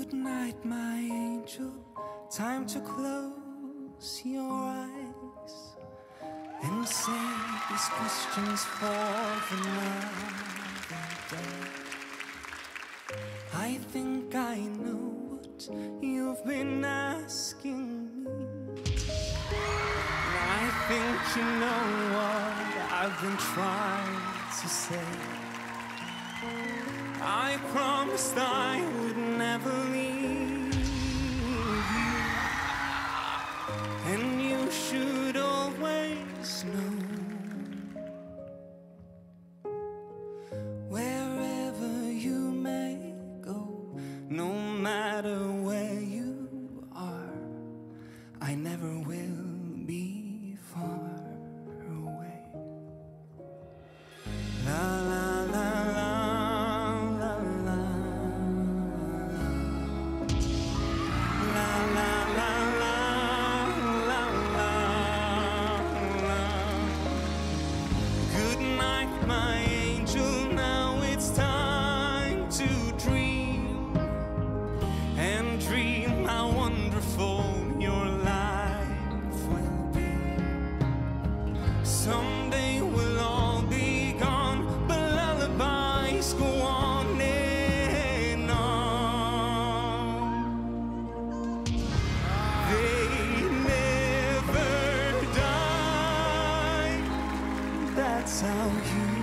Good night, my angel. Time to close your eyes and save these questions for another day. I think I know what you've been asking me. I think you know what I've been trying to say. I promised I would never leave you, and you should always know, wherever you may go, no matter where you are, I never will be far away. La la la la. My angel, now it's time to dream, and dream how wonderful your life will be. Someday we'll all be gone, but lullabies go on and on. They never die, that's how you